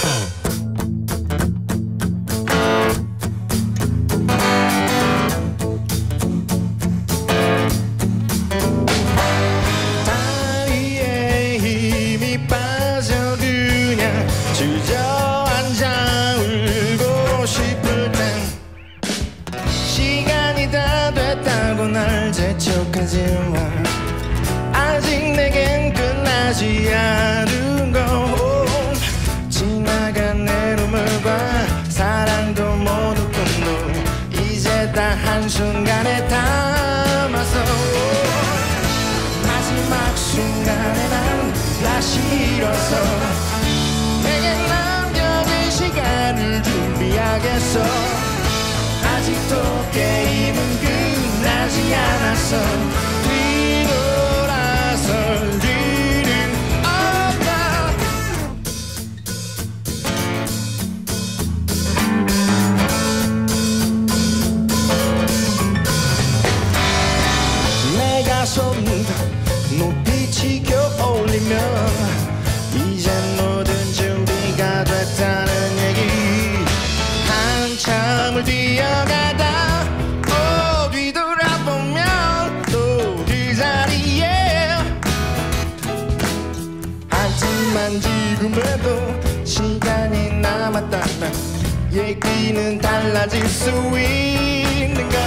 다리에 힘이 빠져 그냥 주저앉아 울고 싶을 땐 시간이 다 됐다고 날 재촉하지만 아직 내겐 끝나지 않은 거. 지나간 내 눈물과 사랑도 모두 꿈도 이제 다 한순간에 담아서 마지막 순간에 난 다시 일어서 내게 남겨진 시간을 준비하겠어. 아직도 게임은 끝나지 않았어. 뒤돌아설 일은 없다. 내가 손 높이 치켜 올리면 이젠 모든 준비가 됐다는 얘기. 한참을 뛰어가다 뒤돌아보면 또 그 자리에. 하지만 지금에도 시간이 남았다면 얘기는 달라질 수 있는 것.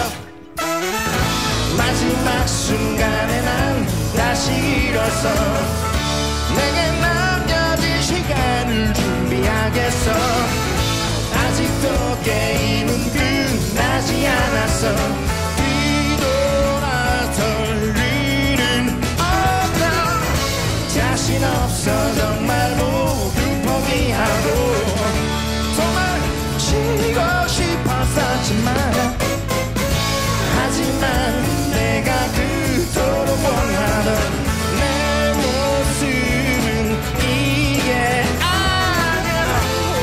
마지막 순간에 난 다시 일어서 내게 남겨진 시간을 준비하겠어. 아직도 게임은 끝나지 않았어. 뒤돌아설 일은 없다. 자신 없어 정말 모두 포기하고 정말 쉬고 싶었었지만 하지만 내가 그토록 원하던 내 모습은 이게 아니야.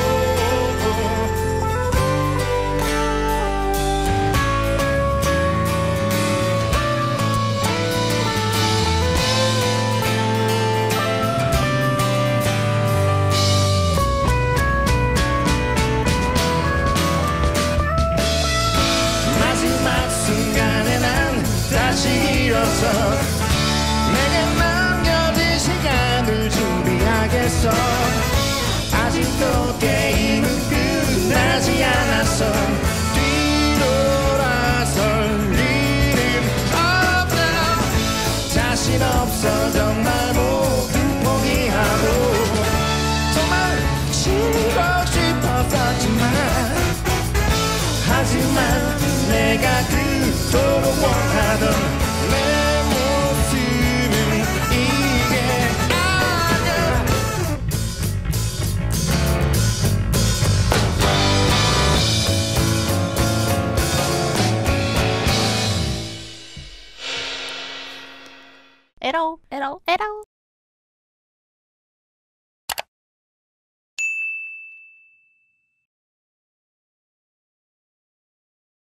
마지막 순간에 난 다시 일어서 내게 남겨진 시간을 준비하겠어. 아직도 게임은 끝나지 않았어. 뒤돌아설 일은 없다. 자신 없어 정말 모두 포기하고 정말 쉬고 싶었었지만 하지만 내가 그토록 원하던 내 모습은 이게 아니야. 에러 에러 에러.